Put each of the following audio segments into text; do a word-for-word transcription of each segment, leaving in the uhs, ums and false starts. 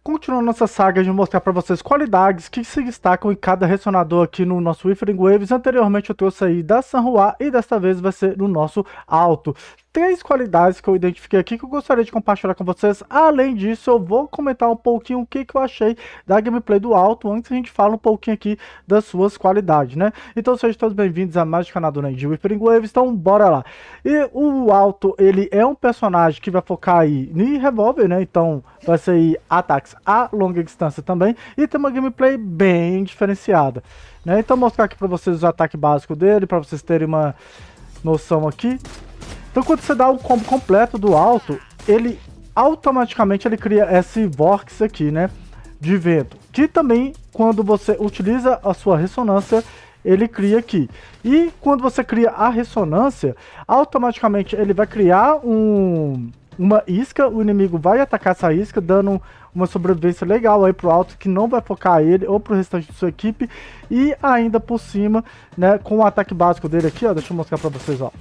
Continuando nossa saga de mostrar para vocês qualidades que se destacam em cada ressonador aqui no nosso Whiffling Waves. Anteriormente eu trouxe aí da Sanhua e desta vez vai ser no nosso Alto. Três qualidades que eu identifiquei aqui que eu gostaria de compartilhar com vocês. Além disso, eu vou comentar um pouquinho o que, que eu achei da gameplay do Alto, antes a gente fala um pouquinho aqui das suas qualidades, né? Então sejam todos bem-vindos a mais um canal do Nerd Whiffling Waves, então bora lá. E o Alto, ele é um personagem que vai focar aí em revólver, né? Então vai ser aí ataques a longa distância também, e tem uma gameplay bem diferenciada, né? Então vou mostrar aqui para vocês o ataque básico dele, para vocês terem uma noção aqui. Então quando você dá o combo completo do Alto, ele automaticamente ele cria esse vórtice aqui, né, de vento, que também quando você utiliza a sua ressonância, ele cria aqui. E quando você cria a ressonância, automaticamente ele vai criar um, uma isca, o inimigo vai atacar essa isca, dando uma sobrevivência legal aí pro Alto, que não vai focar ele ou pro restante de sua equipe. E ainda por cima, né, com o ataque básico dele aqui, ó, deixa eu mostrar pra vocês, ó.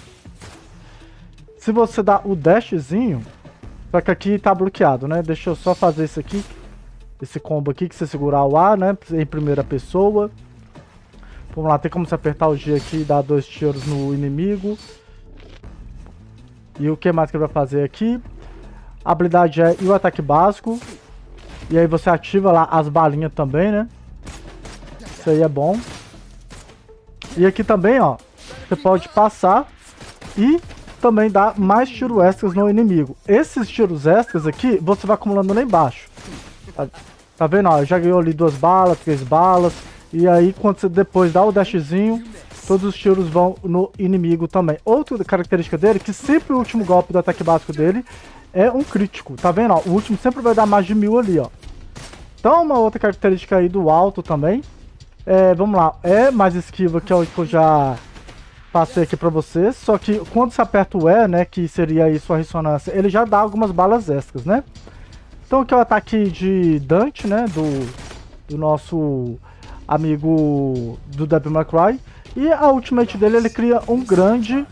Se você dá o dashzinho, só que aqui tá bloqueado, né? Deixa eu só fazer isso aqui. Esse combo aqui, que você segurar o A, né? Em primeira pessoa. Vamos lá, tem como você apertar o G aqui e dar dois tiros no inimigo. E o que mais que ele vai fazer aqui? A habilidade é e o ataque básico. E aí você ativa lá as balinhas também, né? Isso aí é bom. E aqui também, ó, você pode passar e também dá mais tiros extras no inimigo. Esses tiros extras aqui, você vai acumulando lá embaixo. Tá, tá vendo? Ó, já ganhou ali duas balas, três balas. E aí, quando você depois dá o dashzinho, todos os tiros vão no inimigo também. Outra característica dele, que sempre o último golpe do ataque básico dele é um crítico. Tá vendo? Ó, o último sempre vai dar mais de mil ali, ó. Então, uma outra característica aí do Alto também. É, vamos lá, é mais esquiva, que é o que eu já passei aqui pra vocês, só que quando você aperta o E, né, que seria aí sua ressonância, ele já dá algumas balas extras, né? Então aqui é o ataque de Dante, né, do, do nosso amigo do Devil May Cry, e a ultimate dele, ele cria um grande,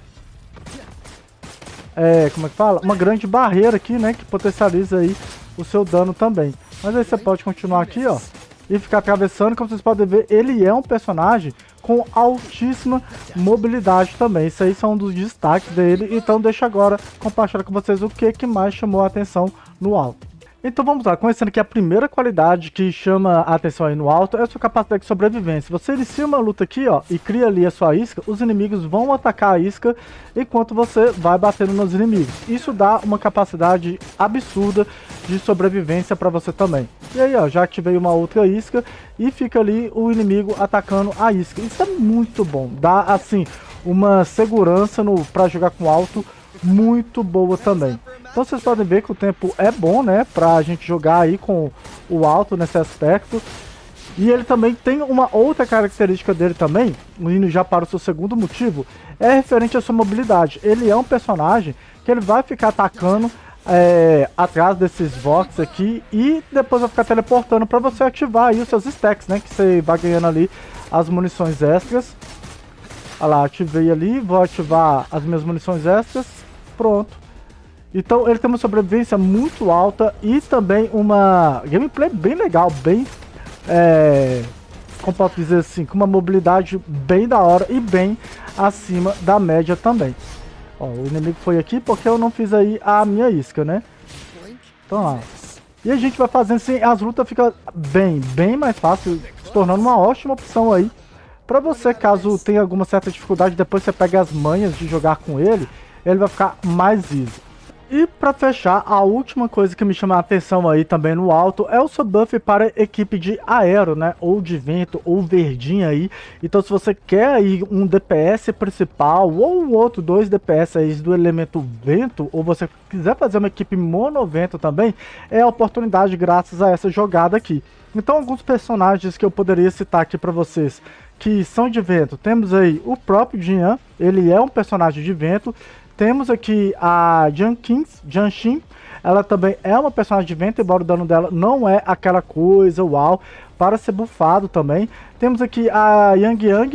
é, como é que fala? Uma grande barreira aqui, né, que potencializa aí o seu dano também. Mas aí você pode continuar aqui, ó, e ficar atravessando. Como vocês podem ver, ele é um personagem com altíssima mobilidade também. Isso aí são um dos destaques dele. Então deixa agora compartilhar com vocês o que, que mais chamou a atenção no Alto. Então vamos lá, conhecendo que a primeira qualidade que chama a atenção aí no Alto é a sua capacidade de sobrevivência. Você inicia uma luta aqui, ó, e cria ali a sua isca, os inimigos vão atacar a isca enquanto você vai batendo nos inimigos. Isso dá uma capacidade absurda de sobrevivência para você também. E aí, ó, já ativei uma outra isca e fica ali o inimigo atacando a isca. Isso é muito bom, dá assim uma segurança no para jogar com Alto muito boa também. Então vocês podem ver que o tempo é bom, né, pra gente jogar aí com o Alto nesse aspecto. E ele também tem uma outra característica dele também, indo já para o seu segundo motivo, é referente à sua mobilidade. Ele é um personagem que ele vai ficar atacando é, atrás desses vox aqui e depois vai ficar teleportando para você ativar aí os seus stacks, né, que você vai ganhando ali as munições extras. Olha lá, ativei ali, vou ativar as minhas munições extras, pronto. Então ele tem uma sobrevivência muito alta e também uma gameplay bem legal, bem, é, como posso dizer assim, com uma mobilidade bem da hora e bem acima da média também. Ó, o inimigo foi aqui porque eu não fiz aí a minha isca, né? Então ó, e a gente vai fazendo assim, as lutas ficam bem, bem mais fácil, se tornando uma ótima opção aí pra você, caso tenha alguma certa dificuldade, depois você pega as manhas de jogar com ele, ele vai ficar mais easy. E para fechar, a última coisa que me chama a atenção aí também no Alto é o seu buff para equipe de aero, né? Ou de vento, ou verdinha aí. Então se você quer aí um D P S principal, ou um outro dois D P S aí do elemento vento, ou você quiser fazer uma equipe monovento também, é a oportunidade graças a essa jogada aqui. Então alguns personagens que eu poderia citar aqui para vocês, que são de vento, temos aí o próprio Jian, ele é um personagem de vento. Temos aqui a Jianxin, ela também é uma personagem de vento, embora o dano dela não é aquela coisa, uau, para ser bufado também. Temos aqui a Yang Yang,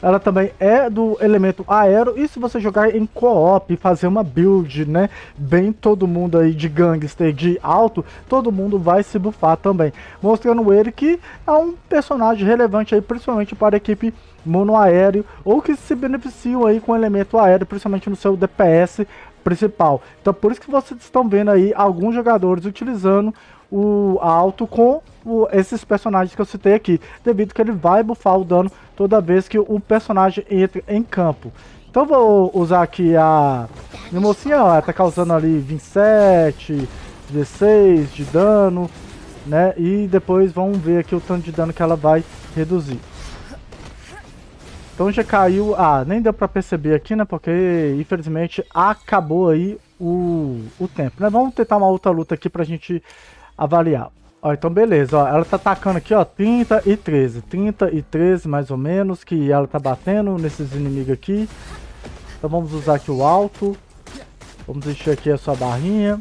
ela também é do elemento aéreo, e se você jogar em co-op, fazer uma build, né, bem todo mundo aí de gangster, de alto, todo mundo vai se buffar também, mostrando ele que é um personagem relevante aí, principalmente para a equipe mono aéreo, ou que se beneficiam aí com o elemento aéreo, principalmente no seu D P S principal. Então por isso que vocês estão vendo aí alguns jogadores utilizando o alto com o, esses personagens que eu citei aqui, devido que ele vai buffar o dano toda vez que o personagem entra em campo. Então vou usar aqui a minha mocinha, ó, ela tá causando ali vinte e sete, dezesseis de dano, né? E depois vamos ver aqui o tanto de dano que ela vai reduzir. Então já caiu, ah, nem deu pra perceber aqui, né? Porque infelizmente acabou aí o, o tempo, né? Vamos tentar uma outra luta aqui pra gente avaliar. Ó, então beleza, ó, ela tá atacando aqui, ó, trinta e treze, trinta e treze mais ou menos, que ela tá batendo nesses inimigos aqui. Então vamos usar aqui o alto, vamos encher aqui a sua barrinha.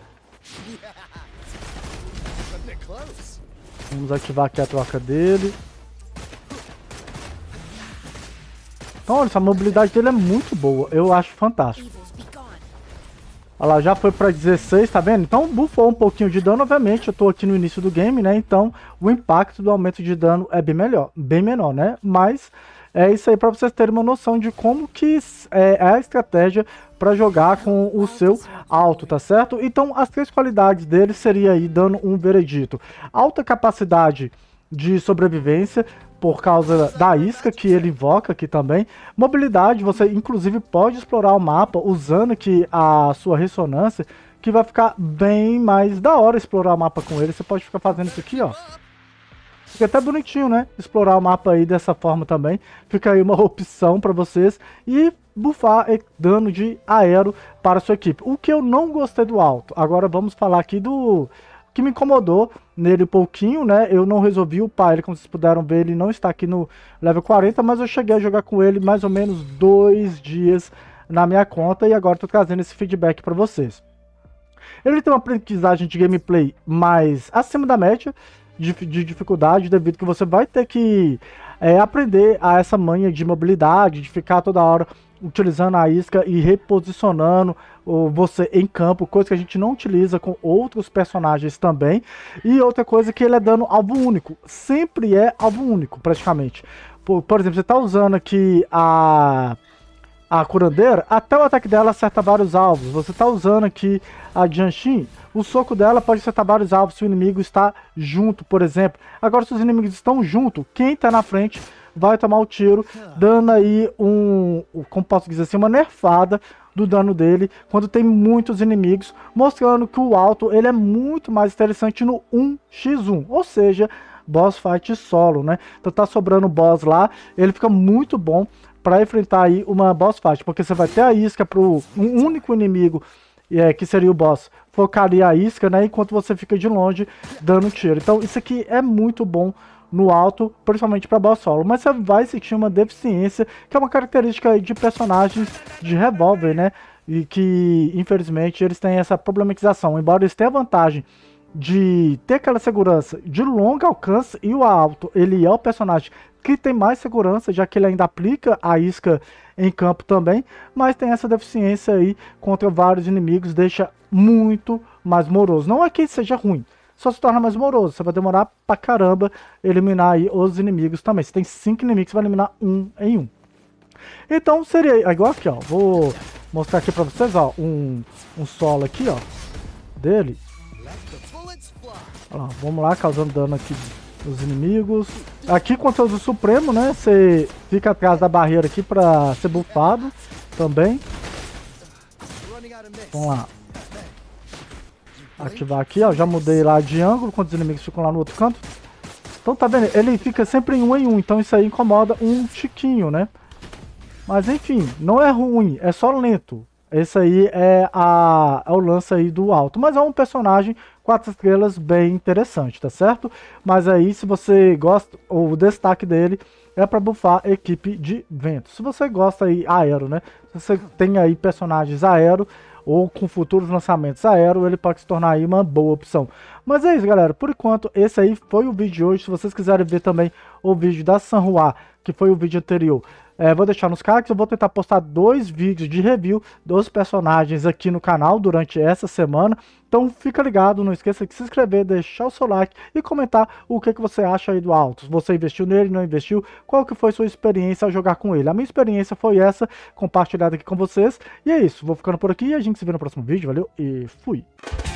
Vamos ativar aqui a troca dele. Então olha, essa mobilidade dele é muito boa, eu acho fantástico. Olha lá, já foi para dezesseis, tá vendo? Então buffou um pouquinho de dano, obviamente, eu tô aqui no início do game, né? Então o impacto do aumento de dano é bem melhor, bem menor, né? Mas é isso aí para vocês terem uma noção de como que é a estratégia para jogar com o seu alto, tá certo? Então as três qualidades dele seria aí dando um veredito. Alta capacidade de sobrevivência, por causa da isca que ele invoca aqui também. Mobilidade, você inclusive pode explorar o mapa usando aqui a sua ressonância, que vai ficar bem mais da hora explorar o mapa com ele. Você pode ficar fazendo isso aqui, ó. Fica até bonitinho, né? Explorar o mapa aí dessa forma também. Fica aí uma opção para vocês. E buffar dano de aero para a sua equipe. O que eu não gostei do alto. Agora vamos falar aqui do que me incomodou nele um pouquinho, né? Eu não resolvi upar ele, como vocês puderam ver, ele não está aqui no level quarenta, mas eu cheguei a jogar com ele mais ou menos dois dias na minha conta e agora estou trazendo esse feedback para vocês. Ele tem uma aprendizagem de gameplay mais acima da média de, de dificuldade, devido que você vai ter que é, aprender a essa manha de mobilidade, de ficar toda hora utilizando a isca e reposicionando o, você em campo, coisa que a gente não utiliza com outros personagens também. E outra coisa que ele é dando alvo único, sempre é alvo único praticamente. Por, por exemplo, você está usando aqui a, a curandeira, até o ataque dela acerta vários alvos. Você está usando aqui a Jianshin, o soco dela pode acertar vários alvos se o inimigo está junto, por exemplo. Agora, se os inimigos estão junto, quem está na frente vai tomar o tiro, dando aí um, como posso dizer assim, uma nerfada do dano dele quando tem muitos inimigos, mostrando que o alto ele é muito mais interessante no um contra um, ou seja, boss fight solo, né? Então tá sobrando boss lá, ele fica muito bom para enfrentar aí uma boss fight, porque você vai ter a isca para um único inimigo, é, que seria o boss, focaria a isca, né? Enquanto você fica de longe dando tiro. Então isso aqui é muito bom no alto, principalmente para boss solo, mas você vai sentir uma deficiência, que é uma característica de personagens de revólver, né? E que, infelizmente, eles têm essa problematização, embora eles tenham a vantagem de ter aquela segurança de longo alcance, e o alto, ele é o personagem que tem mais segurança, já que ele ainda aplica a isca em campo também, mas tem essa deficiência aí contra vários inimigos, deixa muito mais moroso. Não é que seja ruim, só se torna mais moroso. Você vai demorar pra caramba eliminar aí os inimigos também. Você tem cinco inimigos, você vai eliminar um em um. Então seria igual aqui, ó. Vou mostrar aqui pra vocês, ó, um, um solo aqui, ó, dele. Olha lá, vamos lá, causando dano aqui nos inimigos. Aqui, quando você usa o Supremo, né, você fica atrás da barreira aqui pra ser buffado também. Vamos lá. Ativar aqui, ó, já mudei lá de ângulo, quando os inimigos ficam lá no outro canto. Então tá vendo, ele fica sempre em um em um, então isso aí incomoda um tiquinho, né? Mas enfim, não é ruim, é só lento. Esse aí é, a, é o lance aí do alto, mas é um personagem quatro estrelas bem interessante, tá certo? Mas aí, se você gosta, o destaque dele é para buffar equipe de vento. Se você gosta aí aero, né? Se você tem aí personagens aero, ou com futuros lançamentos aéreo, ele pode se tornar aí uma boa opção. Mas é isso, galera. Por enquanto, esse aí foi o vídeo de hoje. Se vocês quiserem ver também o vídeo da Sanhua, que foi o vídeo anterior, É, vou deixar nos cards, eu vou tentar postar dois vídeos de review dos personagens aqui no canal durante essa semana. Então fica ligado, não esqueça de se inscrever, deixar o seu like e comentar o que, que você acha aí do Altos. Você investiu nele, não investiu? Qual que foi sua experiência ao jogar com ele? A minha experiência foi essa, compartilhada aqui com vocês. E é isso, vou ficando por aqui e a gente se vê no próximo vídeo. Valeu e fui!